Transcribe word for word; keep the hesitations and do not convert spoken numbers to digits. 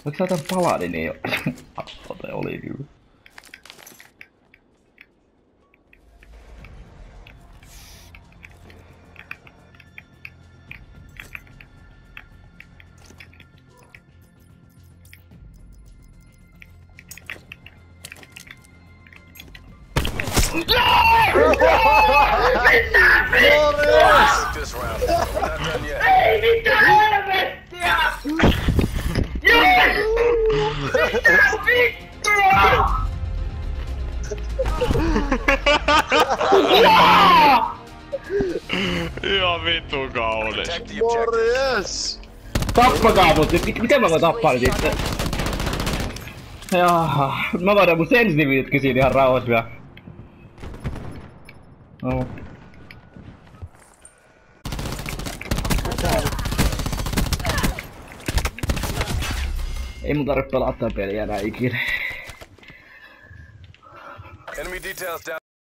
Voitko sä jotain paladini jo? Ote oli kyllä. Ei mitään helvettiä! Mitä vittua? Ihan vittu kaunis. Morjes! Tappakaa mut! Miten mä voin tappaa nyt itse? Jaha, mä voidaan mun sensitiivitkin siinä ihan rauhassa vielä. No. Ei mun tarvitse pelata tätä peliä enää ikinä. Enemy details down.